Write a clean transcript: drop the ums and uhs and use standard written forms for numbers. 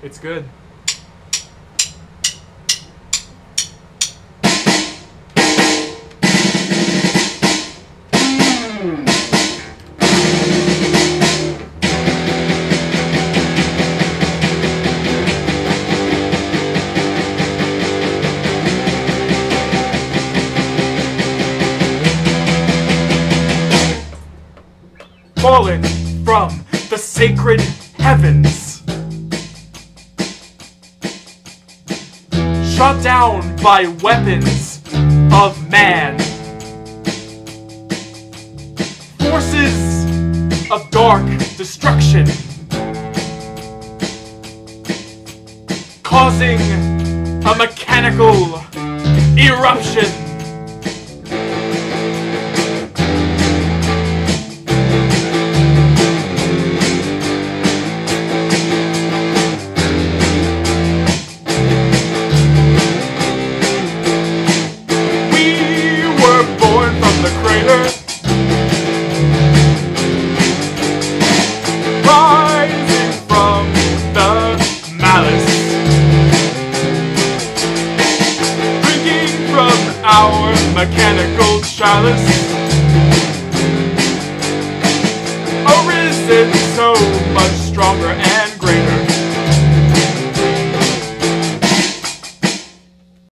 It's good. Fallen from the sacred heavens, shot down by weapons of man, forces of dark destruction, causing a mechanical eruption. Rising from the malice, drinking from our mechanical chalice.